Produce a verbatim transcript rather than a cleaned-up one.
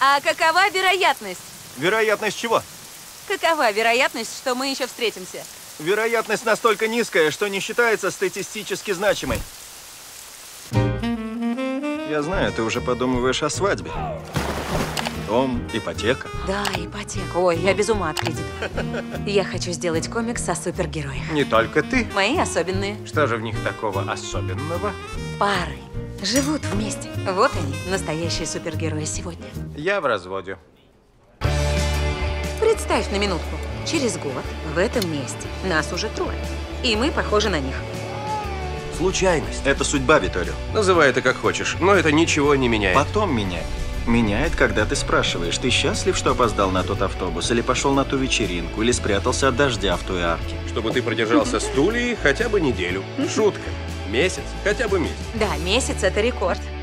А какова вероятность? Вероятность чего? Какова вероятность, что мы еще встретимся? Вероятность настолько низкая, что не считается статистически значимой. Я знаю, ты уже подумываешь о свадьбе. Дом, ипотека. Да, ипотека. Ой, я без ума от кредита. Я хочу сделать комикс о супергероях. Не только ты. Мои особенные. Что же в них такого особенного? Пары. Живут вместе. Вот они, настоящие супергерои сегодня. Я в разводе. Представь на минутку. Через год в этом месте нас уже трое. И мы похожи на них. Случайность. Это судьба, Виторио. Называй это как хочешь, но это ничего не меняет. Потом меняет. Меняет, когда ты спрашиваешь, ты счастлив, что опоздал на тот автобус, или пошел на ту вечеринку, или спрятался от дождя в той арке. Чтобы ты продержался с Тулей хотя бы неделю. Шутка. Месяц, хотя бы месяц. Да, месяц – это рекорд.